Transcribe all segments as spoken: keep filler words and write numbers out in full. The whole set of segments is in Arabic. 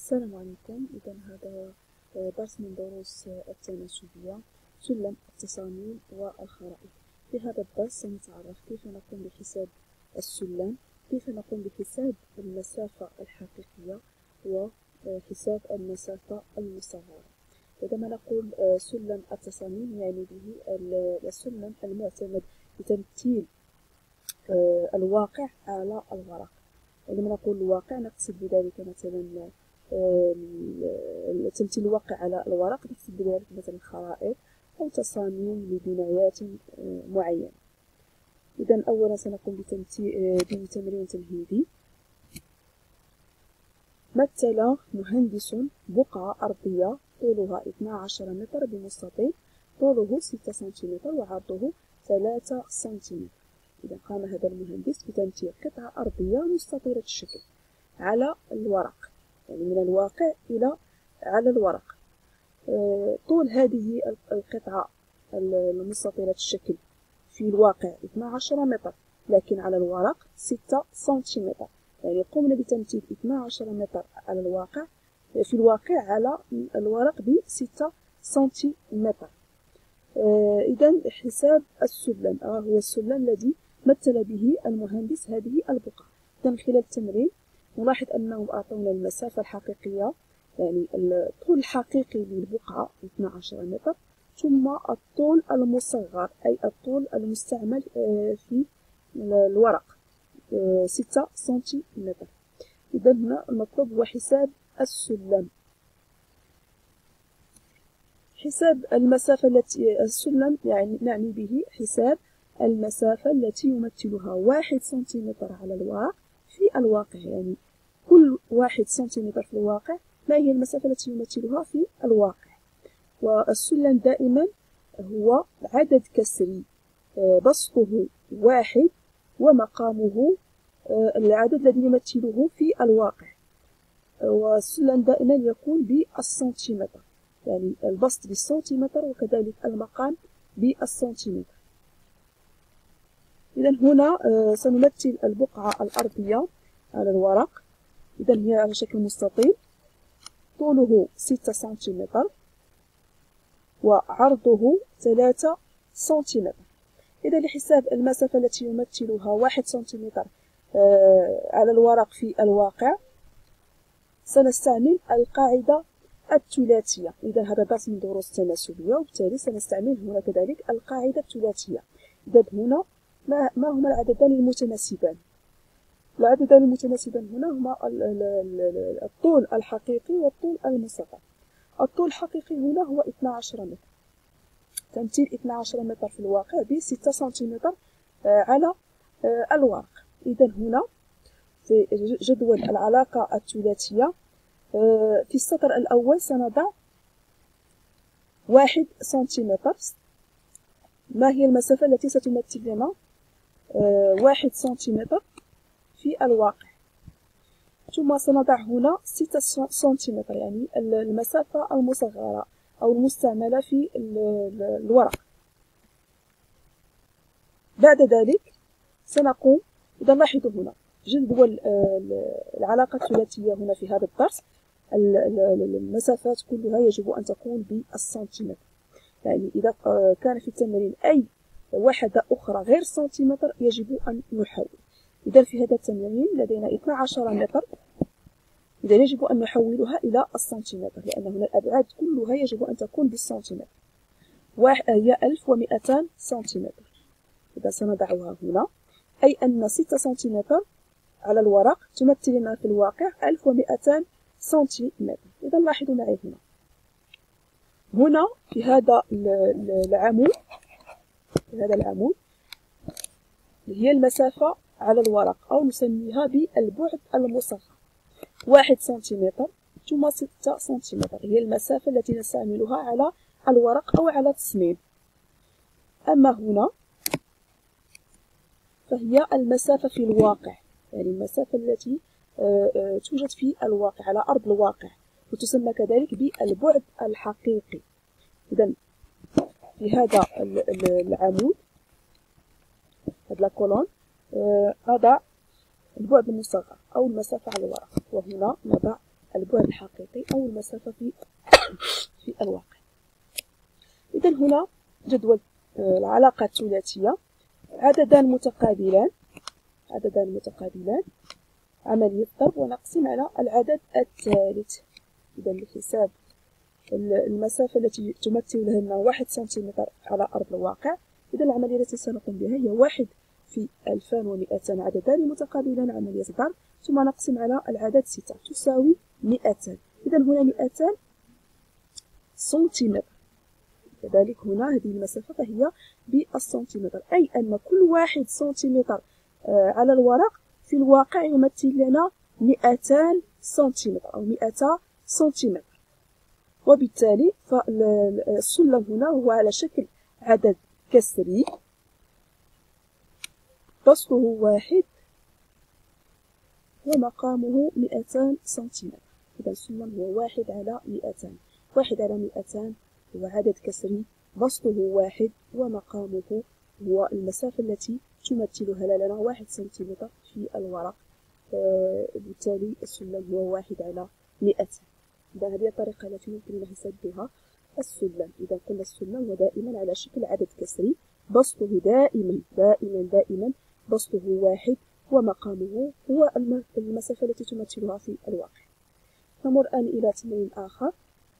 السلام عليكم. إذا هذا درس من دروس التناسبية، سلم التصاميم والخرائط. في هذا الدرس سنتعرف كيف نقوم بحساب السلم، كيف نقوم بحساب المسافة الحقيقية وحساب المسافة المصغرة. عندما نقول سلم التصاميم يعني به السلم المعتمد لتمثيل الواقع على الورق. عندما نقول الواقع نقصد بذلك مثلا تمثيل الواقع على الورق، نقصد بذلك مثلا خرائط أو تصاميم لبنايات معينة. إذا أولا سنقوم بتمرين تمهيدي. مثل مهندس بقعة أرضية طولها اثنا عشر متر بمستطيل، طوله ستة سنتيمتر وعرضه ثلاثة سنتيمتر. إذا قام هذا المهندس بتمثيل قطعة أرضية مستطيلة الشكل على الورق، يعني من الواقع إلى على الورق. طول هذه القطعة المستطيلة الشكل في الواقع اثنا عشر متر، لكن على الورق ستة سنتيمتر. يعني قمنا بتمثيل اثنا عشر متر على الواقع في الواقع على الورق ب ستة سنتيمتر. إذا حساب السلم هو السلم الذي مثل به المهندس هذه البقعة. من خلال التمرين نلاحظ أنهم أعطونا المسافة الحقيقية، يعني الطول الحقيقي للبقعة اثنا عشر متر، ثم الطول المصغر أي الطول المستعمل في الورق ستة سنتيمتر. إذا هنا المطلوب هو حساب السلم. حساب المسافة التي السلم يعني نعني به حساب المسافة التي يمثلها واحد سنتيمتر على الورق في الواقع، يعني كل واحد سنتيمتر في الواقع ما هي المسافة التي يمثلها في الواقع. والسلم دائما هو عدد كسري بسطه واحد ومقامه العدد الذي يمثله في الواقع. والسلم دائما يكون بالسنتيمتر، يعني البسط بالسنتيمتر وكذلك المقام بالسنتيمتر. إذا هنا سنمثل البقعة الأرضية على الورق. إذا هي على شكل مستطيل، طوله ستة سنتيمتر وعرضه ثلاثة سنتيمتر. إذا لحساب المسافة التي يمثلها واحد سنتيمتر على الورق في الواقع سنستعمل القاعدة الثلاثية. إذا هذا درس من دروس التناسبية، وبالتالي سنستعمل هنا كذلك القاعدة الثلاثية. إذا هنا ما, ما هما العددان المتناسبان؟ العددان المتناسبان هنا هما الطول الحقيقي والطول المصغر. الطول الحقيقي هنا هو اثنا عشر متر، تمثيل اثنا عشر متر في الواقع ب ستة سنتيمتر على الورق. إذا هنا في جدول العلاقة الثلاثية في السطر الأول سنضع واحد سنتيمتر. ما هي المسافة التي ستمثل لنا واحد سنتيمتر في الواقع؟ ثم سنضع هنا ستة سنتيمتر، يعني المسافة المصغرة أو المستعملة في الورق. بعد ذلك سنقوم، إذا لاحظوا هنا جدول العلاقة الثلاثية هنا في هذا الدرس المسافات كلها يجب أن تكون بالسنتيمتر، يعني إذا كان في التمرين أي وحدة أخرى غير سنتيمتر يجب أن نحول. إذا في هذا التمرين لدينا اثنا عشر متر، إذا يجب أن نحولها إلى السنتيمتر، لأن هنا الأبعاد كلها يجب أن تكون بالسنتيمتر. هي ألف ومئتان سنتيمتر. إذا سنضعها هنا أي أن ستة سنتيمتر على الورق تمثل لنا في الواقع ألف ومئتان سنتيمتر. إذا لاحظوا معي هنا هنا في هذا العمود في هذا العمود هي المسافة على الورق، أو نسميها بالبعد المصغر واحد سنتيمتر ثم ستة سنتيمتر، هي المسافة التي نستعملها على الورق أو على التصميم. أما هنا فهي المسافة في الواقع، يعني المسافة التي توجد في الواقع على أرض الواقع، وتسمى كذلك بالبعد الحقيقي. إذا في هذا العمود هذا الكولون نضع البعد المصغر أو المسافة على الورق، وهنا نضع البعد الحقيقي أو المسافة في في الواقع. إذا هنا جدول العلاقة الثلاثية، عددان متقابلان عددان متقابلان عملية ضرب ونقسم على العدد الثالث. إذا لحساب المسافة التي تمثل لنا واحد سنتيمتر على أرض الواقع، إذا العملية التي سنقوم بها هي واحد في ألفان ومئتان عددان متقابلان عملية ضرب، ثم نقسم على العدد ستة تساوي مئتان. إذا هنا مئتان سنتيمتر، كذلك هنا هذه المسافة فهي بالسنتيمتر، أي أن كل واحد سنتيمتر على الورق في الواقع يمثل لنا مئتان سنتيمتر أو مئتا سنتيمتر. وبالتالي فالسلم هنا هو على شكل عدد كسري بسطه واحد ومقامه مئتان سنتيمتر. إذا السلم هو واحد على مئتان، واحد على مئتان هو عدد كسري بسطه واحد ومقامه هو المسافة التي تمثلها لنا واحد سنتيمتر في الورق، بالتالي السلم هو واحد على مئتان. إذا هذه الطريقة التي يمكننا حساب بها السلم. إذا قلنا السلم هو دائما على شكل عدد كسري بسطه دائما دائما دائما بسطه واحد ومقامه هو المسافة التي تمثلها في الواقع. نمر الآن إلى تمرين آخر.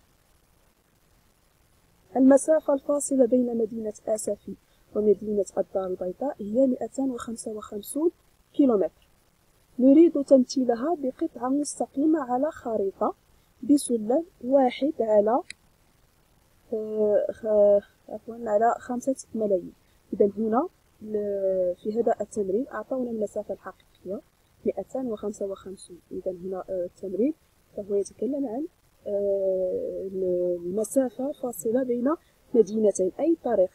المسافة الفاصلة بين مدينة آسفي ومدينة الدار البيضاء هي مئتان وخمسة وخمسون كيلومتر. نريد تمثيلها بقطعة مستقيمة على خريطة بسلم واحد على عفوا على خمسة ملايين. إذا هنا في هذا التمرين أعطونا المسافة الحقيقية مئتان وخمسة وخمسون. إذا هنا التمرين فهو يتكلم عن المسافة فاصلة بين مدينتين، أي طريق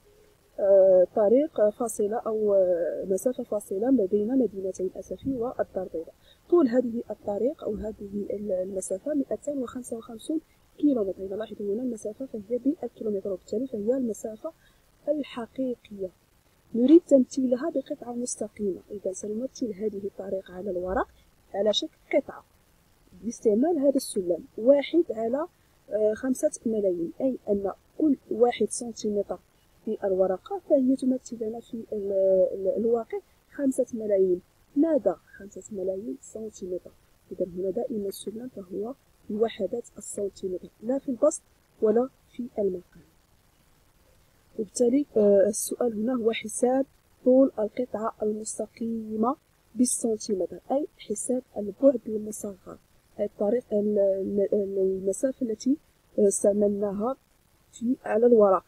طريق فاصلة أو مسافة فاصلة ما بين مدينتين آسفي والدار البيضاء. طول هذه الطريق أو هذه المسافة مئتان وخمسة وخمسون كيلومتر. إذا لاحظوا هنا المسافة فهي بالكيلومتر، وبالتالي فهي المسافة الحقيقية. نريد تمثيلها بقطعة مستقيمة. إذا سنمثل هذه الطريق على الورق على شكل قطعة باستعمال هذا السلم واحد على خمسة ملايين، أي أن كل واحد سنتيمتر في الورقة فهي تمثل لنا في الواقع خمسة ملايين. ماذا؟ خمسة ملايين سنتيمتر. إذا هنا دائما السلم فهو بوحدات السنتيمتر، لا في البسط ولا في المقام. وبالتالي السؤال هنا هو حساب طول القطعة المستقيمة بالسنتيمتر، أي حساب البعد المصغر، الطريق المسافة التي استعملناها في على الورق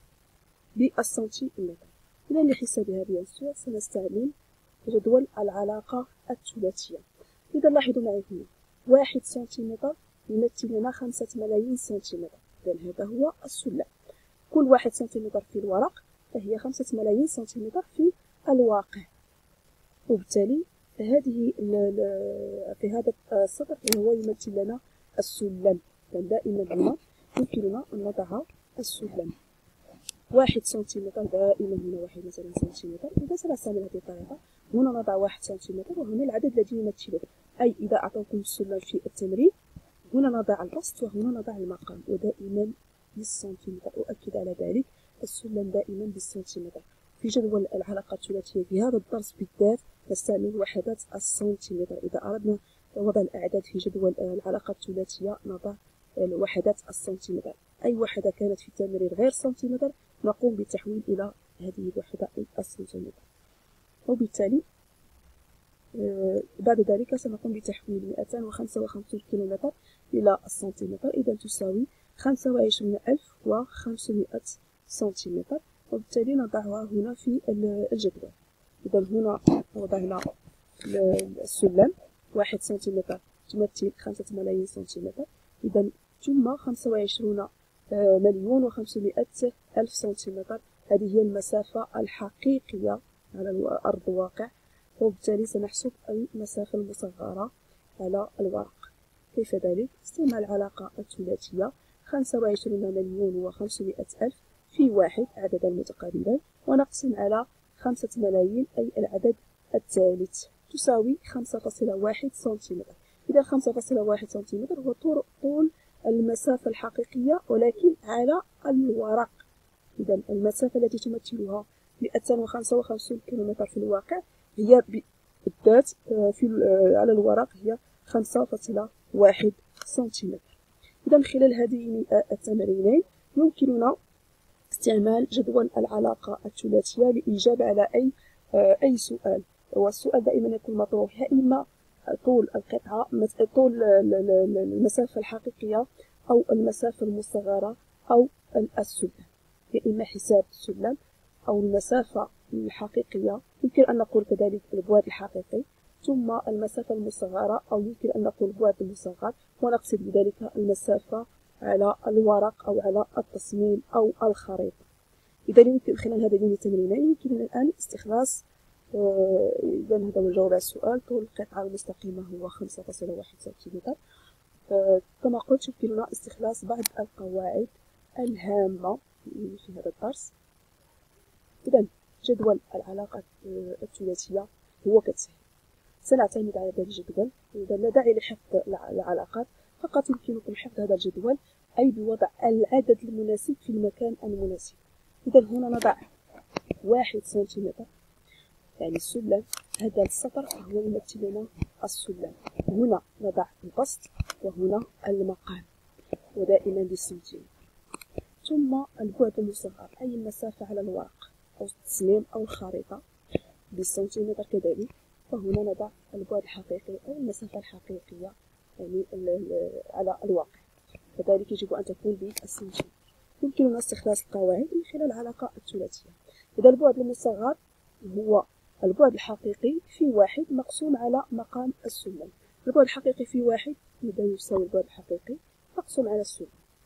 بالسنتيمتر. إذا لحساب هذه السؤال سنستعمل جدول العلاقة الثلاثية. إذا لاحظوا معي هنا واحد سنتيمتر يمثل لنا خمسة ملايين سنتيمتر. إذا هذا هو السلم، كل واحد سنتيمتر في الورق فهي خمسة ملايين سنتيمتر في الواقع. وبالتالي هذه في هذا السطر هو يمثل لنا السلم. دائما هنا يمكننا أن نضع السلم واحد سنتيمتر، دائما هنا واحد مثلا سنتيمتر. إذا سنستعمل هذه الطريقة، هنا نضع واحد سنتيمتر وهنا العدد الذي يمثله، أي إذا أعطوكم السلم في التمرين هنا نضع البسط وهنا نضع المقام، ودائما بالسنتيمتر. أؤكد على ذلك السلم دائما بالسنتيمتر. في جدول العلاقة الثلاثية في هذا الدرس بالذات نستعمل وحدات السنتيمتر. إذا أردنا وضع الأعداد في جدول العلاقة الثلاثية نضع وحدات السنتيمتر. أي وحدة كانت في التمرين غير سنتيمتر نقوم بالتحويل إلى هذه الوحدة السنتيمتر. وبالتالي بعد ذلك سنقوم بتحويل مئتان وخمسة وخمسين كيلومتر إلى السنتيمتر. إذا تساوي خمسة وعشرين ألف وخمسمائة سنتيمتر، وبالتالي نضعها هنا في الجدول. إذا هنا وضعنا السلم واحد سنتيمتر تمثل خمسة ملايين سنتيمتر. إذا ثم خمسة وعشرون مليون وخمسمائة ألف سنتيمتر، هذه هي المسافة الحقيقية على أرض الواقع. وبالتالي سنحسب المسافة المصغرة على الورق. كيف ذلك؟ استعمال العلاقة الثلاثية خمسة وعشرين مليون وخمسمائة ألف في واحد عددا متقابلا، ونقسم على خمسة ملايين أي العدد الثالث تساوي خمسة فاصلة واحد سنتيمتر. إذا خمسة فاصلة واحد سنتيمتر هو طول المسافة الحقيقية ولكن على الورق. إذا المسافة التي تمثلها مئتين وخمسة وخمسين كيلومتر في الواقع هي بالذات في على الورق هي خمسة فاصلة واحد سنتيمتر. إذا من خلال هذين التمرينين يمكننا استعمال جدول العلاقة الثلاثية للإجابة على أي أي سؤال. والسؤال دائما يكون مطروح يا إما طول القطعة، طول المسافة الحقيقية أو المسافة المصغرة أو السلم، يا إما حساب السلم أو المسافة الحقيقية، يمكن أن نقول كذلك البعد الحقيقي، ثم المسافة المصغرة أو يمكن أن نقول البعد المصغر، ونقصد بذلك المسافة على الورق أو على التصميم أو الخريطة. إذا يمكن خلال هذين التمرينين يمكننا الآن استخلاص إذا هذا هو الجواب على السؤال. طول القطعة المستقيمة هو خمسة فاصلة واحد سنتيمتر. كما قلت يمكننا استخلاص بعض القواعد الهامة في هذا الدرس. إذا جدول العلاقة الثلاثية هو كالتالي: سنعتمد على هذا الجدول. إذا لا داعي لحفظ العلاقات، فقط يمكنكم حفظ هذا الجدول أي بوضع العدد المناسب في المكان المناسب. إذا هنا نضع واحد سنتيمتر يعني السلم، هذا السطر هو يمثل لنا السلم. هنا نضع البسط وهنا المقام ودائما بالسنتيمتر. ثم البعد المصغر أي المسافة على الورق أو التصميم أو الخريطة بالسنتيمتر كذلك، وهنا نضع البعد الحقيقي أو المسافة الحقيقية يعني على الواقع، كذلك يجب أن تكون بالسنتيمتر. يمكننا استخلاص القواعد من خلال العلاقة الثلاثية. إذا البعد المصغر هو البعد الحقيقي في واحد مقسوم على مقام السلم. البعد الحقيقي في واحد إذا يساوي البعد الحقيقي مقسوم على السلم.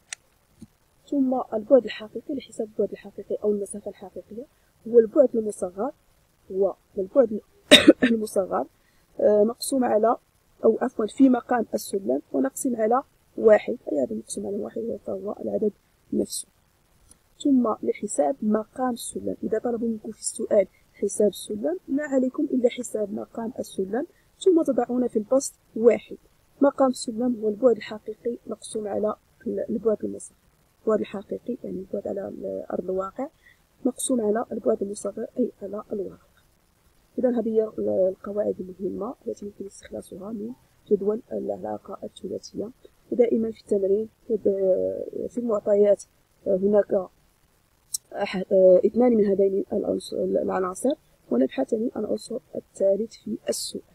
ثم البعد الحقيقي لحساب البعد الحقيقي أو المسافة الحقيقية هو البعد المصغر، هو البعد المصغر مقسوم على أو عفوا في مقام السلم ونقسم على واحد، أي هذا مقسوم على واحد فهو العدد نفسه. ثم لحساب مقام السلم، إذا طلبوا منكم في السؤال حساب السلم ما عليكم إلا حساب مقام السلم، ثم تضعون في البسط واحد. مقام السلم هو البعد الحقيقي مقسوم على البعد المصغر، البعد الحقيقي يعني البعد على أرض الواقع مقسوم على البعد المصغر أي على الورق. إذا هذه هي القواعد المهمة التي يمكن استخلاصها من جدول العلاقة الثلاثية. ودائما في التمرين في المعطيات هناك اثنان من هذين العناصر ونبحث عن العنصر الثالث في السؤال.